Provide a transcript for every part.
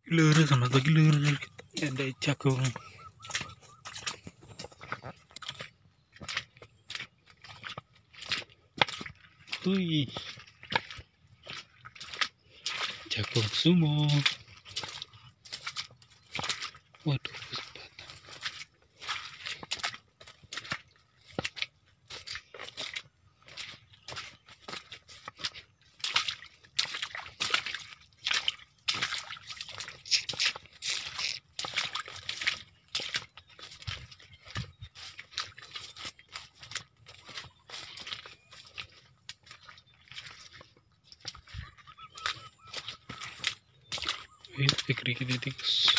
Lurus sama lagi lurus ada jagung. Wih, jagung sumo. Waduh, pikir tikus.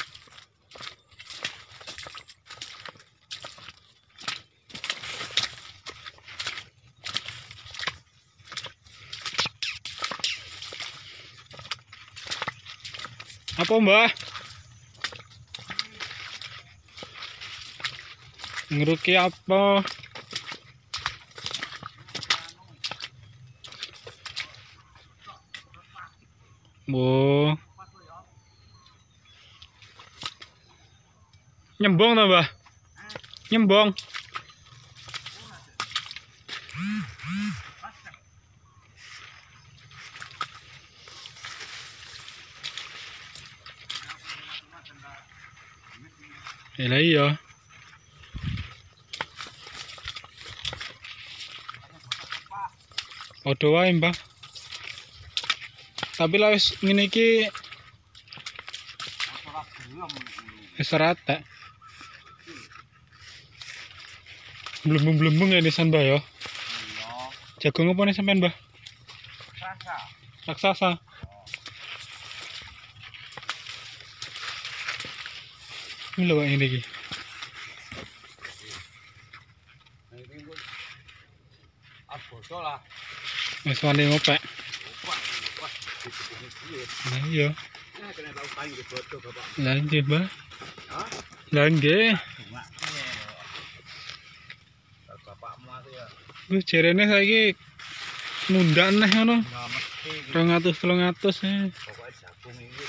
Apa mbah? Ngeruki apa? Bu, nyembong ta mbah? Nyembong. Lah iya. Padha wae, Mbah. Tapi lah wis ngene iki wis rata. Blembung-blembung ya nisan, Mbah ya. Iya. Jagung apa nih sampean, Mbah? Raksasa. Raksasa. Ini lho ini iki. Aboso lah. Wis wani ngopek. Nah iya. Lah nggih, Mbah. Lah nggih. Wis jerene saiki mundak neh ngono. 200-300 e. Pokoke jagung iki.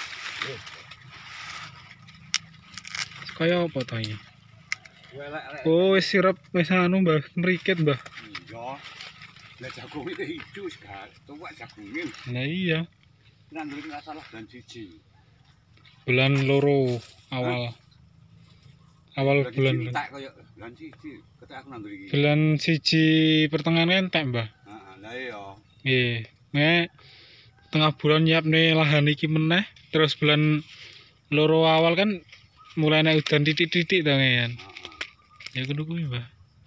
Kaya apa to iki? Oh, wis sirep wis anu, Mbah, mrikit, Mbah. Iya. Lah jagung iki ijo wis gak tuwek jagunge. Lah iya. Nandur nggak salah bulan 1. Bulan loro awal. Awal bulan. Tak koyo bulan 1. Ketek aku nandur iki. Bulan 1 pertengahan entek, Mbah. Heeh, lah iya. Nggih. Nek tengah bulan nyiapne lahan iki meneh, terus bulan loro awal kan mulai nek udan titik-titik to kan. Ya kudu kuwi, Mbah.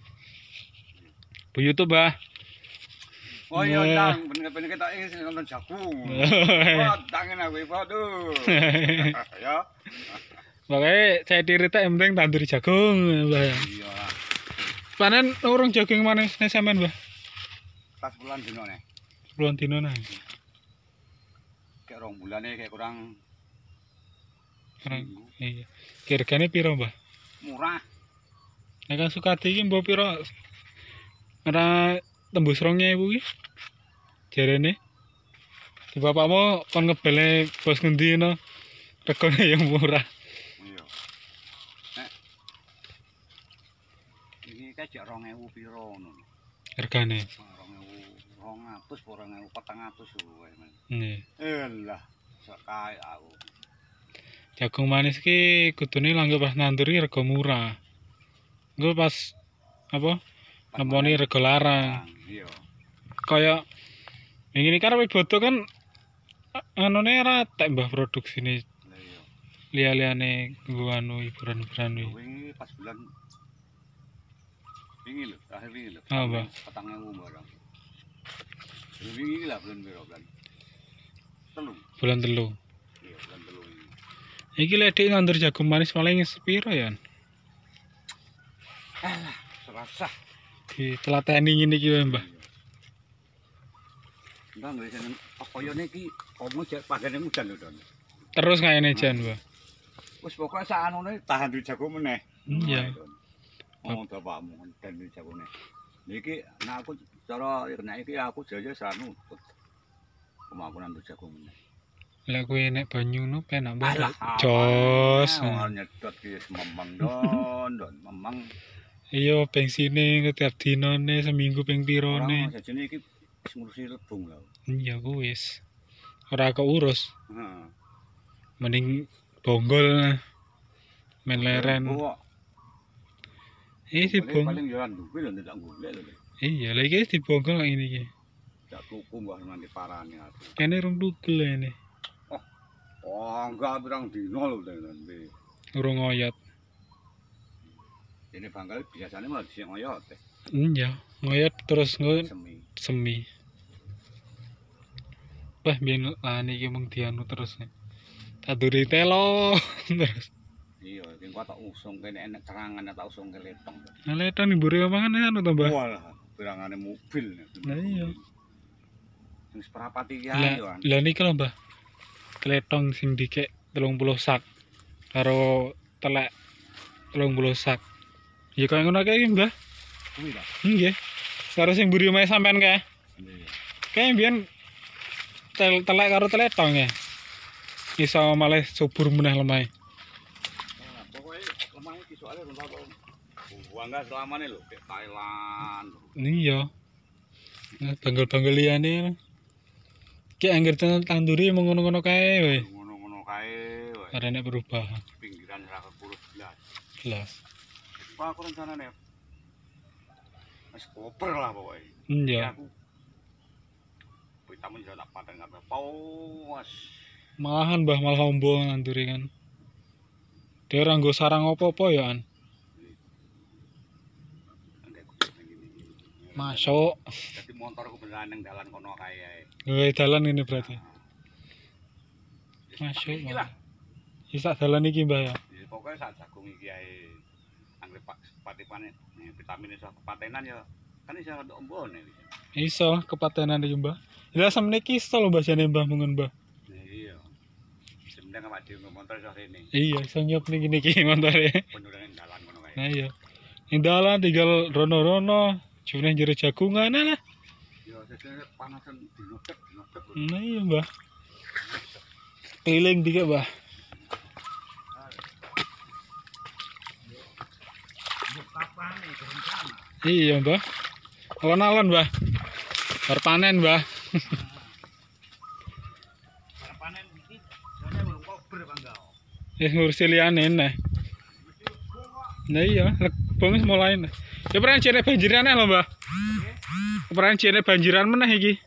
Bu YouTube, Mbah. Oh iya, Tang, bener-bener ketok iki nonton jagung. Wah, tangen aku waduh. Ya. Pokoke saya diritek yang penting tandur jagung, Mbah. Iya. Panen urung jagung manis nek sampean, Mbah? Pas bulan dino nek. Bulan dino nang. Kayak 2 bulane kayak kurang. Iya. Hargane piro, Mbah? Murah. Nek kan Sukadi iki mbok piro? Ora tembus 2.000 iki. Jarene. Di bapakmu kon ngebele bos ngendi no. Regane yang murah. Iya. Nek iki kajak 2.000 piro ngono. Hargane? 2.200 2.400 wae. Nggih. Elah, sak kae aku. Jagung manis ki kudune langge pas nanduri rega murah. Engko pas apa? Nemponi rega larang. Iya. Kaya ngene iki arep bodo kan anune ratek, Mbah, produksine. Lah iya. Liya-liyane nggo anu hiburan-hiburan iki. Wingi pas bulan wingi lho, akhir wingi lho. Oh, Mbah. 4.000 barang. Wingi iki lah bulan piro kan? 3. Bulan 3. Iya, bulan 3 iki. Iki lek dik nandur jagung manis paling sepiro ya? Alah, serasa. Ditelateni ngene iki wae, Mbah. Mbah wis koyone iki omo jek pagane mudan lho, Don. Terus kayane jan, Mbah. Wis pokoke sak anune tahan di jagung meneh. Iya. Oh, bapakmu dan di jagung meneh. Niki nek aku cara nek iki aku jaya sanu. Kemakunan di jagung meneh. Lah kowe nek banyu no penak banget. Jos. Nyedot ki memang don memang. Iya bensine setiap dinane seminggu ping pirone. Ora sajene iki wis ngurusi lebung lho. Iya ku wis. Ora keurus. Heeh. Mending bonggol men leren. Dibong. Paling yo nduwe lho ndak golek lho. Iya, lha iki dibongkol kok ngene iki. Jak tuku mbah nganti parane aku. Kene rung tugel ini. Oh, enggak pirang dino lho tenan. Urung ngoyot. Ini banggal biasanya malah dhisik ngoyot. Iya, ngoyot terus semi. Wah, biyen lan iki mung dianu terus. Taduri telo terus. Iya, sing kok tak usung kene enek terangan tak usung ke letong. Nah, letong mburi omongan anu to, Mbah. Walah, pirangane mobil. Nah iya. Sing seprapati ki ayo. Lah niki lho, Mbah. Kletong sing dikek 30 sak karo telek 30 sak. Ya kaya ngono kae iki, Mbah. Kuwi ta? Nggih. Karo sing mburi omahe sampean kae. Nggih. Kae mbiyen telek karo teletong ya. Iso malah subur meneh lemahe. Pokoke lemahe iki soalé ora tau. Bangga selamane lho ke Thailand. Iya. Banggel-banggel liyane. Ki anggere tanduri mung ngono-ngono kae wae. Ngono-ngono kae wae. Ora nek perubahan. Pinggiran ra kekurus blas. Jelas. Pak aku rencanane wis koper lah pokoke. Iya. Aku tamu tak paten kabeh. Paus. Malahan Mbah malah ombo tanduri kan. Dia ora nggo sarang apa-apa ya an. Masuk. Jadi motorku beneran nang dalan kono kae. Dalan ini berarti. Masuk. Isa dalan iki Mbah ya. Pokoke sak jagung iki ae. Anggere patipane vitamin iso kepatenan ya. Kan iso entuk ombone. Iso kepatenan iki Mbah. Lah samne iki iso lho Mbah jane Mbah mungun Mbah. Iya. Sebenarnya awak dhewe motor iso rene. Iya, iso nyop niki montore. Beneran dalan kono kae. Nah iya. Ning dalan tinggal rono-rono. June jero jagungan lah. Ya sesuk panasan dinodek. Nah iya, Mbah. Keliling dikit, Mbah. Iya, Mbah. Alon-alon, Mbah. Bar panen, Mbah. Bar panen iki jane belum kober Bangga. Ngurusi liyane nah. Nah iya, lebong mulai. Ya peran jene banjiran lho, Mbah. Peran jene banjiran meneh iki.